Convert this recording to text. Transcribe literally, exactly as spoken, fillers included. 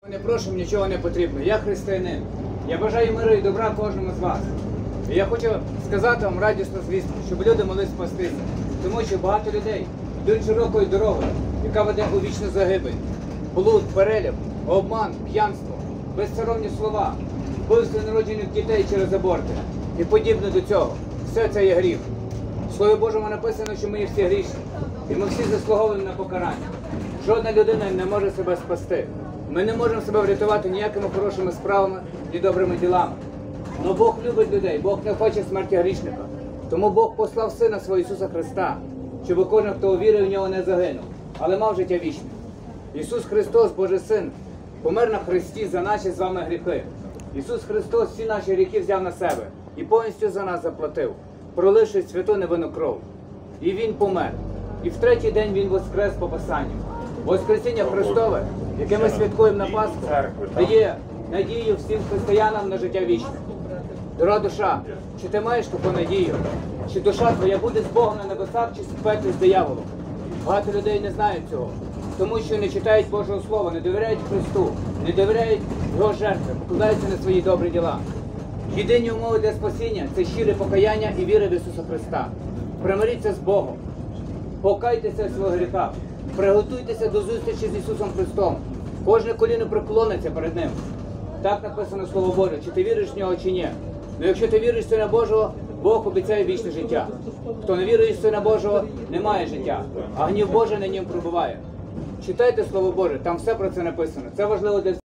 Не прошу, нічого не потрібно. Я християнин. Я бажаю миру і добра кожному з вас. І я хочу сказати вам радісну звістку, щоб люди могли спастися. Тому що багато людей йдуть широкою дорогою, яка веде у вічну загибель. Блуд, перелюб, обман, п'янство, безсоромні слова, вбивство народжених дітей через аборти і подібне до цього. Все це є гріх. В Слові Божому написано, що ми є всі грішні. І ми всі заслуговуємо на покарання. Жодна людина не може себе спасти. Ми не можемо себе врятувати ніякими хорошими справами і добрими ділами. Но Бог любить людей, Бог не хоче смерті грішника. Тому Бог послав Сина свого Ісуса Христа, щоб кожен, хто увірив в Нього, не загинув, але мав життя вічне. Ісус Христос, Божий Син, помер на хресті за наші з вами гріхи. Ісус Христос всі наші гріхи взяв на себе і повністю за нас заплатив, проливши святу невинну кров. І Він помер. І в третій день Він воскрес по Писанню. Воскресіння Христове, яке ми святкуємо на Пасху, дає надію всім християнам на життя вічне. Дорога душа, чи ти маєш таку надію? Чи душа твоя буде з Богом на небесах, чи в пеклі з дияволом? Багато людей не знають цього, тому що не читають Божого Слова, не довіряють Христу, не довіряють Його жертви, покладаються на свої добрі діла. Єдині умови для спасіння – це щире покаяння і віра в Ісуса Христа. Примиріться з Богом, покайтеся в своїх гріхах, приготуйтеся до зустрічі з Ісусом Христом. Кожне коліно преклониться перед Ним. Так написано Слово Боже, чи ти віриш в Нього, чи ні. Ну якщо ти віриш в Сина Божого, Бог обіцяє вічне життя. Хто не вірує в Сина Божого, не має життя, а гнів Божий на ньому пробуває. Читайте Слово Боже, там все про це написано. Це важливо для